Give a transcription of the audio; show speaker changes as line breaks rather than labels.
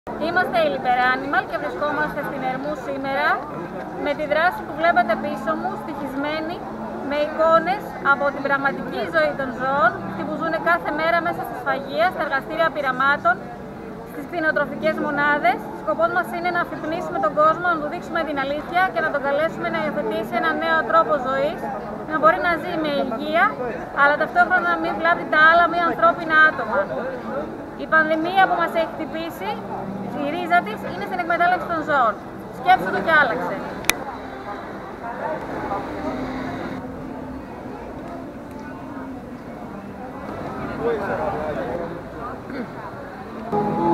Είμαστε η Liber-Animal και βρισκόμαστε στην Ερμού σήμερα με τη δράση που βλέπετε πίσω μου, στοιχισμένη με εικόνες από την πραγματική ζωή των ζώων που ζουν κάθε μέρα μέσα στη σφαγεία, στα εργαστήρια πειραμάτων, στις κτηνοτροφικές μονάδες. Σκοπός μας είναι να αφυπνίσουμε τον κόσμο, να του δείξουμε την αλήθεια και να τον καλέσουμε να υιοθετήσει έναν νέο τρόπο ζωής, να μπορεί να ζει με υγεία, αλλά ταυτόχρονα να μην βλάπτει τα άλλα μη ανθρώπινα άτομα. Η πανδημία που μας έχει χτυπήσει, η ρίζα της είναι στην εκμετάλλευση των ζώων. Σκέψου το και άλλαξε.
Πού είσαι?